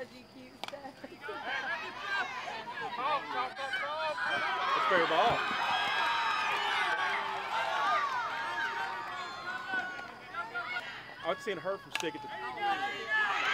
That's fair ball. I've seen her from stick it to.